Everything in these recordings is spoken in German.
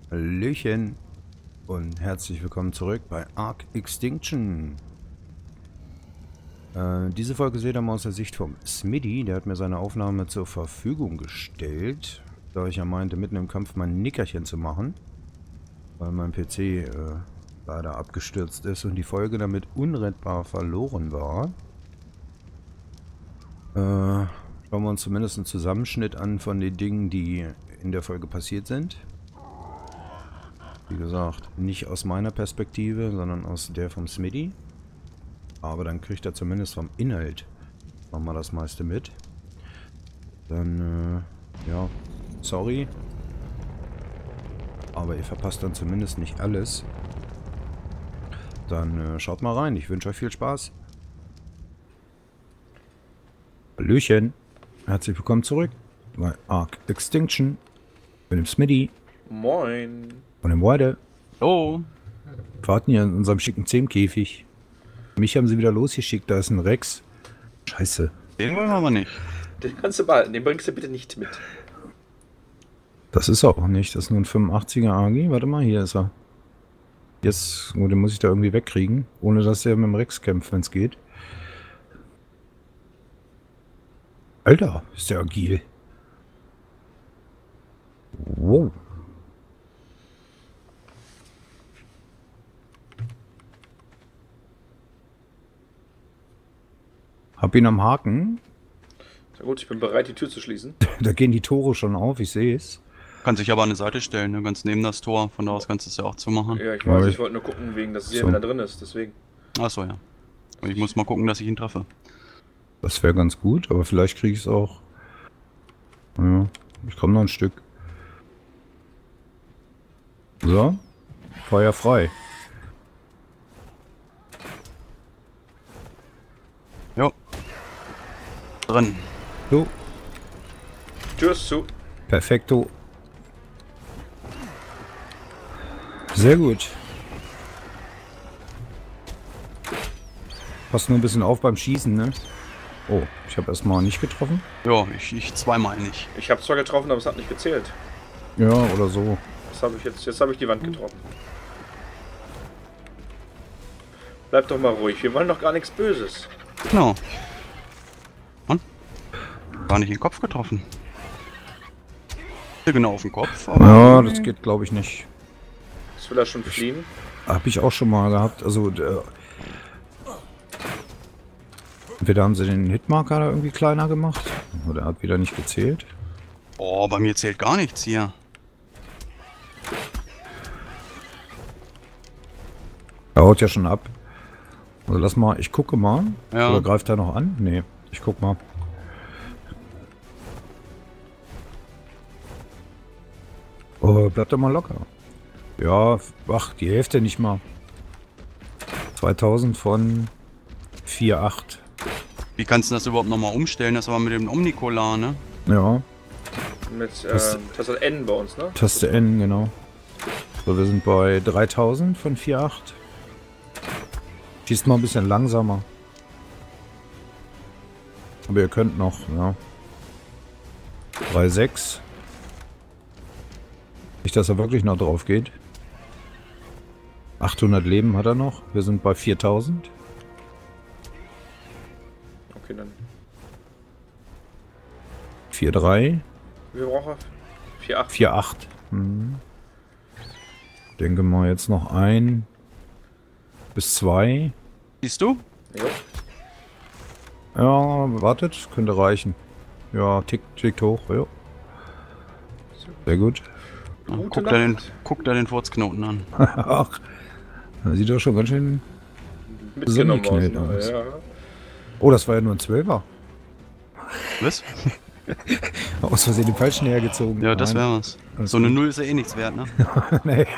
Hallöchen und herzlich willkommen zurück bei Ark Extinction. Diese Folge seht ihr mal aus der Sicht vom Smitty. Der hat mir seine Aufnahme zur Verfügung gestellt, da ich ja meinte, mitten im Kampf mein Nickerchen zu machen, weil mein PC leider abgestürzt ist und die Folge damit unrettbar verloren war. Schauen wir uns zumindest einen Zusammenschnitt an von den Dingen, die in der Folge passiert sind. Wie gesagt, nicht aus meiner Perspektive, sondern aus der vom Smitty. Aber dann kriegt er zumindest vom Inhalt nochmal das meiste mit. Dann, ja, sorry. Aber ihr verpasst dann zumindest nicht alles. Dann schaut mal rein. Ich wünsche euch viel Spaß. Hallöchen. Herzlich willkommen zurück bei Ark Extinction. Mit dem Smitty. Moin. Und dem Weide. Oh. Wir warten hier in unserem schicken Zehmkäfig. Mich haben sie wieder losgeschickt, da ist ein Rex. Scheiße. Den wollen wir aber nicht. Den kannst du behalten, den bringst du bitte nicht mit. Das ist er auch nicht. Das ist nur ein 85er AG. Warte mal, hier ist er. Jetzt, oh, den muss ich da irgendwie wegkriegen, ohne dass er mit dem Rex kämpft, wenn es geht. Alter, ist der agil. Wow. Hab ihn am Haken. Na gut, ich bin bereit, die Tür zu schließen. Da gehen die Tore schon auf, ich sehe es. Kann sich aber an die Seite stellen, ne? Ganz neben das Tor. Von da aus kannst du es ja auch zumachen. Ja, ich Aber weiß, ich- ich wollte nur gucken, wegen, dass ich sehe, So. wenn er drin ist, deswegen. Achso, ja. Und ich muss mal gucken, dass ich ihn treffe. Das wäre ganz gut, aber vielleicht kriege ich es auch. Ja, ich komme noch ein Stück. So, Feuer frei. Jo. Drin. So, Tür ist zu. perfekto. Sehr gut. Passt nur ein bisschen auf beim Schießen, ne? Oh, ich habe erstmal nicht getroffen. Ja, ich zweimal nicht. Ich habe zwar getroffen, aber es hat nicht gezählt. Ja, oder so. Was habe ich jetzt? Jetzt habe ich die Wand getroffen. Bleib doch mal ruhig, wir wollen doch gar nichts Böses. Genau. Und? Gar nicht in den Kopf getroffen. Ja, genau auf den Kopf. Aber Ja, das geht glaube ich nicht. Jetzt will er schon fliehen. Habe ich auch schon mal gehabt. Also, entweder haben sie den Hitmarker da irgendwie kleiner gemacht. Oder er hat wieder nicht gezählt. Oh, bei mir zählt gar nichts hier. Er haut ja schon ab. Also lass mal, ich gucke mal. Ja. Oder greift er noch an? Nee, ich guck mal. Oh, bleibt er mal locker. Ja, ach, die Hälfte nicht mal. 2000 von 4,8. Wie kannst du das überhaupt nochmal umstellen? Das war mit dem Omnikolar, ne? Ja, Mit Das- das hat N bei uns, ne? Taste N, genau. So, wir sind bei 3000 von 4,8. Schießt mal ein bisschen langsamer. Aber ihr könnt noch, ja. 3,6. Nicht, dass er wirklich noch drauf geht. 800 Leben hat er noch. Wir sind bei 4000. Okay, dann. 4,3. Wir brauchen 4,8. 4,8. Denke mal jetzt noch 1 bis 2. Siehst du? Jo. Ja, wartet, könnte reichen. Ja, tickt hoch, ja. Sehr gut. Ja, Gute Nacht. guck dir den Furzknoten an. Ach, das sieht doch schon ganz schön... Mitgenommen geknallt aus, aus. ne? Ja. Oh, das war ja nur ein 12er. Was? Aus Versehen den falschen hergezogen. Ja, das Nein. wäre was. Alles So eine gut. 0 ist ja eh nichts wert, ne? Nee.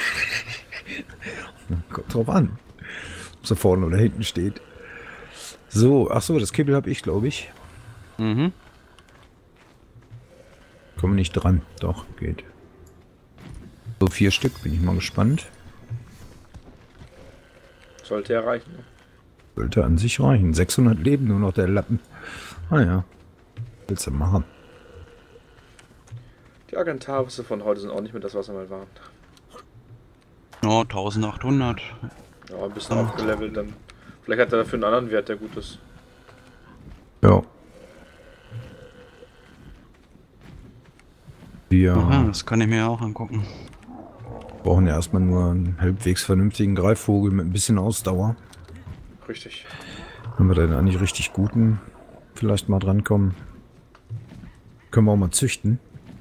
Kommt drauf an. Ob sie vorne oder hinten steht. So, ach so, das Kibbel habe ich, glaube ich. Mhm. Komme nicht dran. Doch, geht. So 4 Stück, bin ich mal gespannt. Sollte ja reichen. Ne? Sollte an sich reichen. 600 Leben, nur noch der Lappen. Ah ja. Willst du machen? Die Agentavis von heute sind auch nicht mehr das, was sie mal waren. Ja, 1800. Ja, ein bisschen aufgelevelt dann. Vielleicht hat er dafür einen anderen Wert, der gut ist. Ja. Aha, Wir das kann ich mir auch angucken. brauchen ja erstmal nur einen halbwegs vernünftigen Greifvogel mit ein bisschen Ausdauer. Richtig. Wenn wir dann an die richtig guten vielleicht mal drankommen, können wir auch mal züchten.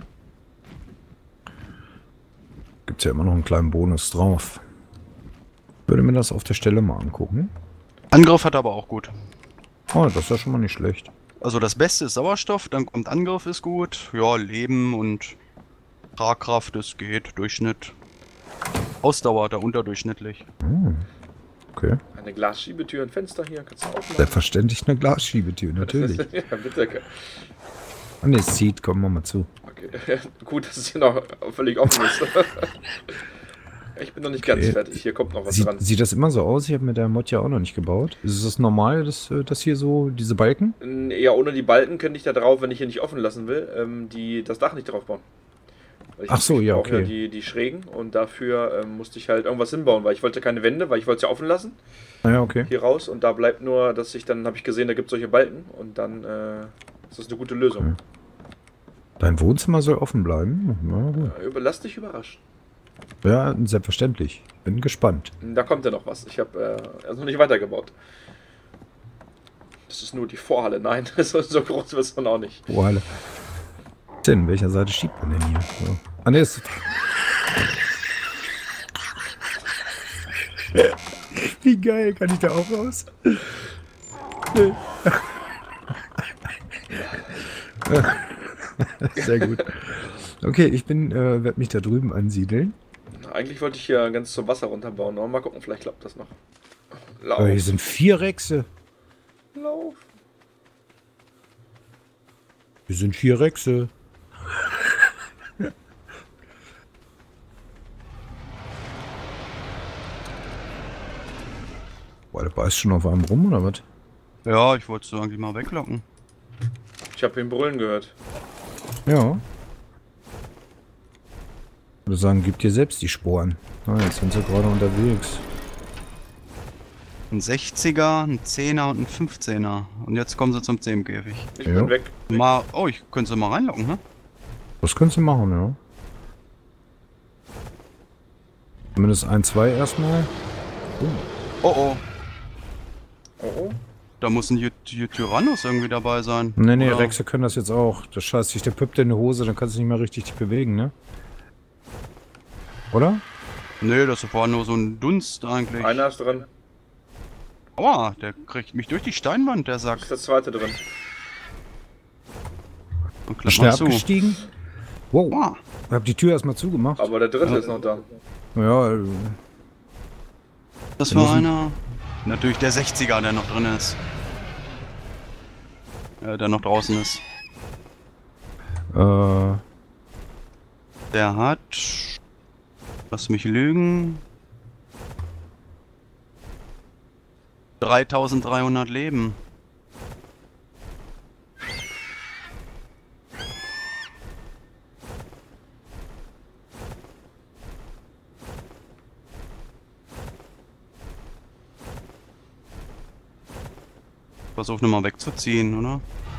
Gibt ja immer noch einen kleinen Bonus drauf. Würde mir das auf der Stelle mal angucken. Angriff hat er aber auch gut. Oh, das ist ja schon mal nicht schlecht. Also das Beste ist Sauerstoff, dann kommt Angriff ist gut. Ja, Leben und Tragkraft, das geht. Durchschnitt. Ausdauer da unterdurchschnittlich. Okay. Eine Glasschiebetür und Fenster hier, kannst du aufmachen. Selbstverständlich eine Glasschiebetür, natürlich. Ja, bitte. Ah ne, es zieht, kommen wir mal zu. Okay. Gut, dass es hier noch völlig offen ist. Ich bin noch nicht ganz fertig, hier kommt noch was dran. Sieht das immer so aus? Ich habe mit der Mod ja auch noch nicht gebaut. Ist es normal, dass hier so, diese Balken? Ja, ohne die Balken könnte ich da drauf, wenn ich hier nicht offen lassen will, das Dach nicht drauf bauen. Weil Ach so, ich ja, brauche okay. die Schrägen und dafür musste ich halt irgendwas hinbauen, weil ich wollte keine Wände, weil ich wollte es ja offen lassen, Naja, okay. hier raus. Und da bleibt nur, dass dann habe ich gesehen, da gibt es solche Balken und dann ist das eine gute Lösung. Dein Wohnzimmer soll offen bleiben? Na gut. Lass dich überraschen. Ja, selbstverständlich. Bin gespannt. Da kommt ja noch was. Ich habe noch nicht weitergebaut. Das ist nur die Vorhalle. Nein, so groß wird es dann auch nicht. Oh, Halle. Denn, welcher Seite schiebt man denn hier? So. Ah, ne, ist... Wie geil, kann ich da auch raus? Sehr gut. Okay, ich werde mich da drüben ansiedeln. Eigentlich wollte ich hier ganz zum Wasser runterbauen, aber mal gucken, vielleicht klappt das noch. Aber hier sind 4 Rechse. Lauf. Hier sind 4 Rechse. Boah, der beißt schon auf einem rum, oder was? Ja, ich wollte es eigentlich mal weglocken. Ich habe ihn brüllen gehört. Ja. Ich würde sagen, gib dir selbst die Sporen. Ah, jetzt sind sie gerade unterwegs. Ein 60er, ein 10er und ein 15er. Und jetzt kommen sie zum Zähmkäfig. Ich Ja. bin weg. Mal, oh, ich könnte sie mal reinlocken, ne? Das kannst du machen, ja. Zumindest 1, 2 erstmal. Oh oh, Oh, da muss ein Tyrannus irgendwie dabei sein. Nee, Oder? Rexe können das jetzt auch. Das scheißt sich der Püpp in die Hose, dann kannst du nicht mehr richtig dich bewegen, ne? Oder? Nee, das war nur so ein Dunst eigentlich. einer ist drin. Aua, der kriegt mich durch die Steinwand, der Sack. Ist der zweite drin. Und klappt Schnell mal zu. abgestiegen. Wow. Aua, Ich hab die Tür erstmal zugemacht. Aber der dritte ist noch da. Ja, das Dann war müssen- einer. Natürlich der 60er, der noch drin ist. Der noch draußen ist. Der hat... Lass mich lügen. 3300 Leben. Versuch nur mal wegzuziehen, oder?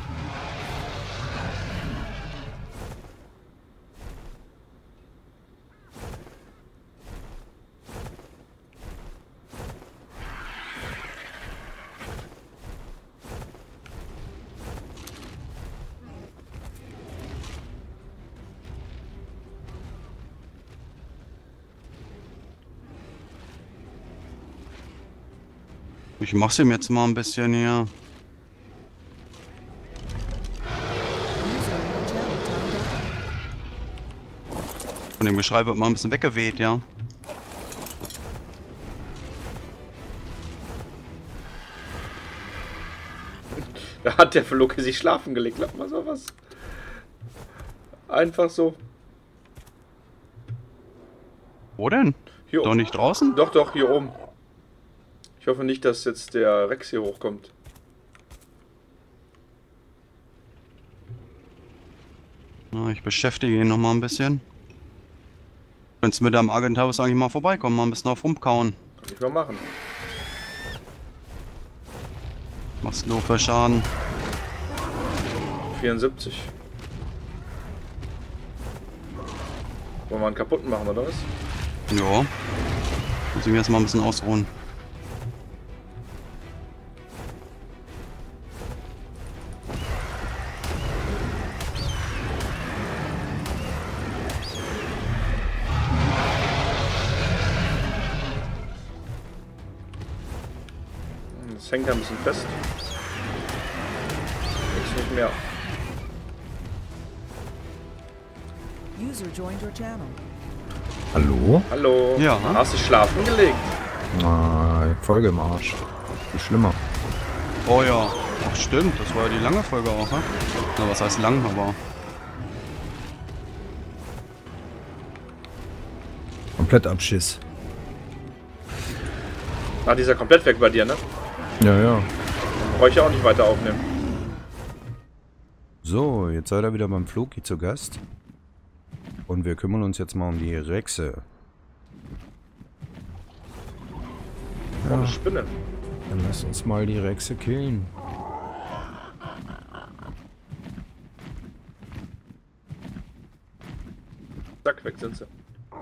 Ich mach's ihm jetzt mal ein bisschen hier. Von dem Geschrei wird mal ein bisschen weggeweht, ja. Da hat der Verloke sich schlafen gelegt. Glaub mal sowas. Einfach so. Wo denn? Hier Doch oben. nicht draußen? Doch, hier oben. Ich hoffe nicht, dass jetzt der Rex hier hochkommt. Na, ich beschäftige ihn noch mal ein bisschen. Könntest mit deinem Agenthaus eigentlich mal vorbeikommen, mal ein bisschen auf rumkauen. Kann ich mal machen. Machst du für Schaden? 74. Wollen wir einen kaputten machen, oder was? Ja. Muss ich mir jetzt mal ein bisschen ausruhen. Das hängt ja ein bisschen fest. Jetzt nicht mehr. User joined your channel. Hallo? Hallo. Ja. Hast du schlafen gelegt? Ah, Folge im Arsch. Viel schlimmer. Oh ja. Ach stimmt, das war ja die lange Folge auch, ne? Na, was heißt lang, aber... Komplett Abschiss. Ah, die ist ja komplett weg bei dir, ne? Ja, ja. Brauche ich ja auch nicht weiter aufnehmen. So, jetzt seid ihr wieder beim Floki zu Gast. Und wir kümmern uns jetzt mal um die Rechse. Oh, eine Spinne. Dann lass uns mal die Rechse killen. Zack, weg sind sie.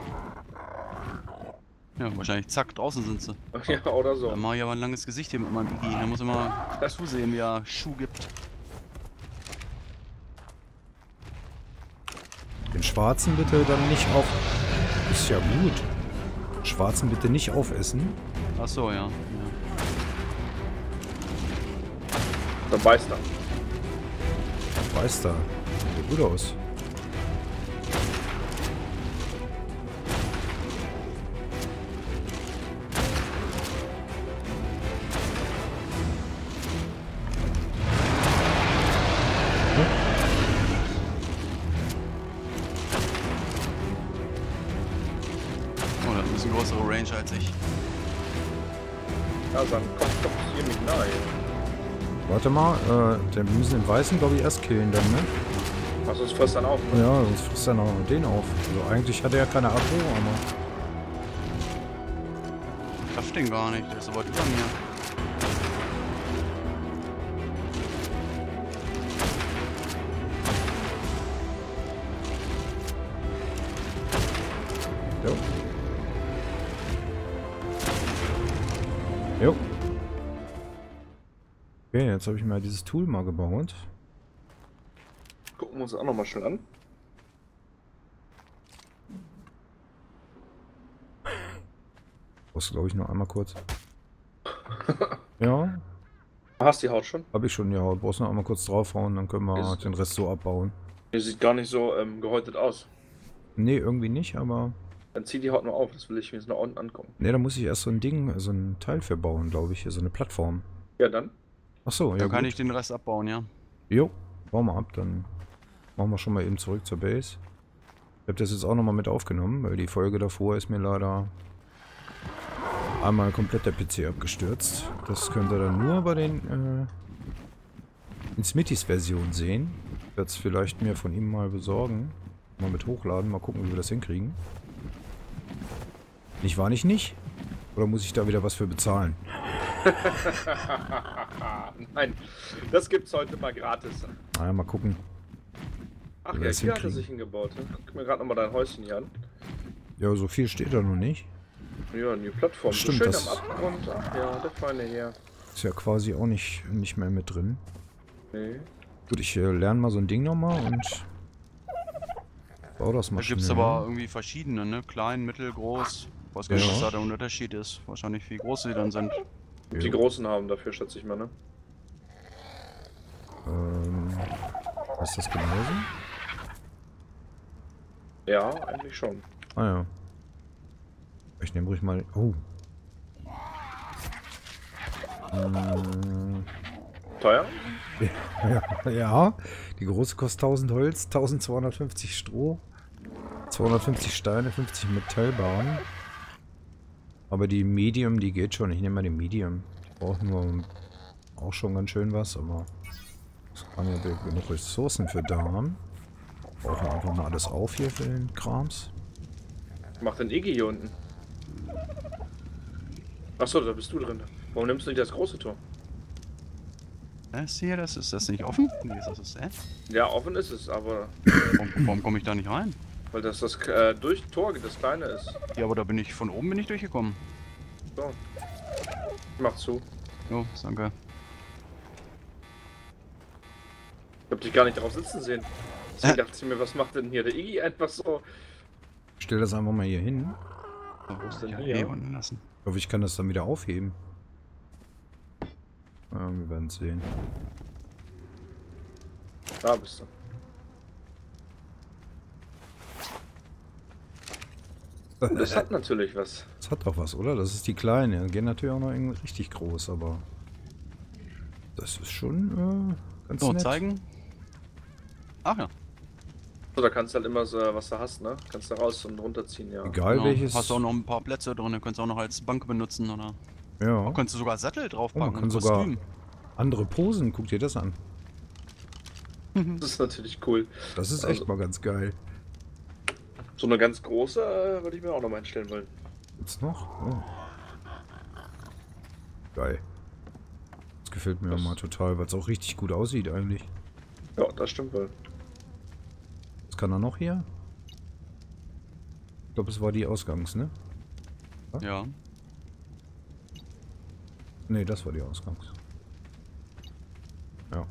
Ja, wahrscheinlich zack, draußen sind sie. Ja, oder so. Dann mache ich aber ein langes Gesicht hier mit meinem Biggie. Da muss immer zusehen, wie er Schuh gibt. Den Schwarzen bitte dann nicht auf... Ist ja gut. Schwarzen bitte nicht aufessen. Ach so, ja. Dann beißt er. Weiß da. Sieht gut aus. Oh, das ist ein größere Range als ich. Ja, sein Kopf kommt ziemlich nahe. Warte mal, wir müssen den Weißen, glaube ich, erst killen dann, ne? Ach, sonst frisst dann auf, ne? Ja, sonst frisst er noch den auf. Also eigentlich hat er ja keine Abo, aber... Ich treffe den gar nicht, der ist so weit über mir. Jo. Jo. Okay, jetzt habe ich mal dieses Tool mal gebaut. Gucken wir uns auch nochmal schnell an. Brauchst du, glaube ich, noch einmal kurz. Ja, Hast die Haut schon? habe ich schon gehauen. Brauchst du noch einmal kurz draufhauen, dann können wir Ist- den Rest so abbauen. Die sieht gar nicht so gehäutet aus. Nee, irgendwie nicht, aber... Dann zieh die Haut nur auf, das will ich mir jetzt nach unten angucken. Nee, da muss ich erst so ein Ding, so ein Teil für bauen, glaube ich. So eine Plattform. Ja, dann. Ach so, ja Dann kann gut. ich den Rest abbauen, ja. Jo, bauen wir ab, dann machen wir schon mal eben zurück zur Base. Ich habe das jetzt auch nochmal mit aufgenommen, weil die Folge davor ist mir leider einmal komplett der PC abgestürzt. Das könnt ihr dann nur bei den in Smitty's Version sehen. Ich werde es vielleicht mir von ihm mal besorgen. Mal mit hochladen, mal gucken, wie wir das hinkriegen. Nicht wahr, nicht? Oder muss ich da wieder was für bezahlen? Nein, das gibt's heute mal gratis. Naja, mal gucken. Ach Wie wir ja, das hier hat er hinkriegen. sich hingebaut. Ne? Guck mir gerade nochmal dein Häuschen hier an. Ja, so viel steht da noch nicht. Ja, die Plattform. So Stimmt, schön das- am Abgrund. Ach ja, der feine Herr. Ist ja quasi auch nicht mehr mit drin. Nee. Gut, ich lerne mal so ein Ding nochmal und baue das mal Da gibt es schnell. aber irgendwie verschiedene, ne? Klein, mittel, groß. Ich weiß gar nicht, Ja. was da der Unterschied ist. Wahrscheinlich wie groß sie dann sind. Die Großen haben dafür, schätze ich mal, ne? Ist das genauso? Ja, eigentlich schon. Ah ja. Ich nehme ruhig mal... Oh. Teuer? Ja, die große kostet 1000 Holz, 1250 Stroh, 250 Steine, 50 Metallbarren. Aber die Medium, die geht schon. Ich nehme mal die Medium. Die brauchen nur auch schon ganz schön was, aber es kann ja genug Ressourcen für da haben. Brauchen wir einfach mal alles auf hier für den Krams. Macht denn Iggy hier unten? Achso, da bist du drin. Warum nimmst du nicht das große Tor? Das hier, ist das nicht offen? Nee, ist das Ja, offen ist es, aber warum komme ich da nicht rein? weil das durch Tor das kleine ist. Ja, aber da bin ich von oben durchgekommen. So. Mach zu. Jo, danke. Ich hab dich gar nicht drauf sitzen sehen. Deswegen dachte ich mir, was macht denn hier der Iggy einfach so? Ich stell das einfach mal hier hin. Wo ist denn ja, hier? unten lassen. Ich hoffe, ich kann das dann wieder aufheben. Ja, wir werden es sehen. Da bist du. Das hat natürlich was. Das hat doch was, oder? Das ist die kleine. Die gehen natürlich auch noch irgendwie richtig groß, aber das ist schon ganz So, nett. zeigen. Ach ja. So, da kannst du halt immer so, was du hast, ne? Kannst du raus und runterziehen, ja. Egal Genau. welches. Hast du auch noch ein paar Plätze drin, kannst du auch noch als Bank benutzen, oder? Ja. Kannst du sogar Sattel draufpacken, man kann und sogar Kostüm. andere Posen. Guck dir das an. Das ist natürlich cool. Das ist echt mal ganz geil. So eine ganz große würde ich mir auch noch mal einstellen wollen. Gibt's noch? Oh. Geil. Das gefällt mir mal total, weil es auch richtig gut aussieht eigentlich. Ja, das stimmt wohl. Was kann er noch hier? Ich glaube, es war die Ausgangs, ne? Ja. Ne, das war die Ausgangs. Ja.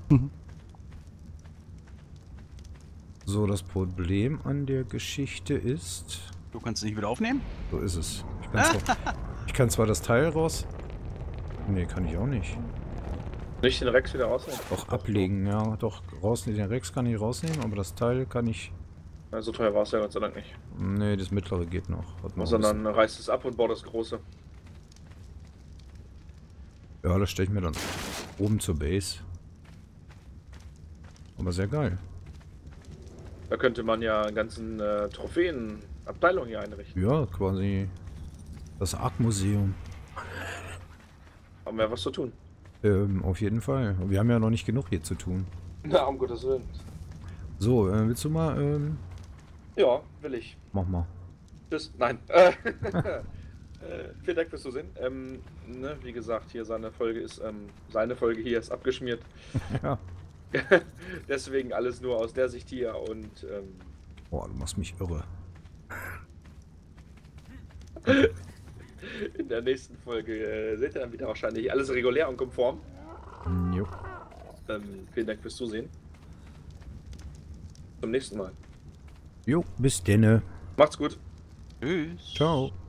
So, das Problem an der Geschichte ist... Du kannst nicht wieder aufnehmen? So ist es. Ich kann zwar das Teil raus... Ne, kann ich auch nicht. Nicht den Rex wieder rausnehmen? Doch ablegen, ja. Doch, rausnehmen. Den Rex kann ich rausnehmen, aber das Teil kann ich... Ja, so teuer war es ja Gott sei Dank nicht. Ne, das mittlere geht noch. Hat noch ein Sondern reißt es ab und baut das große. bisschen. Ja, das stelle ich mir dann oben zur Base. Aber sehr geil. Da könnte man ja einen ganzen Trophäen-Abteilung hier einrichten. Ja, quasi das Ark-Museum. Haben wir was zu tun. Auf jeden Fall. Wir haben ja noch nicht genug hier zu tun. Na, um Gottes Willen. So, willst du mal, Ja, will ich. mach mal. Tschüss. Nein. Vielen Dank fürs Zusehen. Ne, wie gesagt, hier seine Folge hier ist abgeschmiert. Ja. Deswegen alles nur aus der Sicht hier und Boah, du machst mich irre. in der nächsten Folge seht ihr dann wieder wahrscheinlich alles regulär und konform. Jo. Vielen Dank fürs Zusehen. Zum nächsten Mal. Jo, bis denne. Macht's gut. Tschüss. Ciao.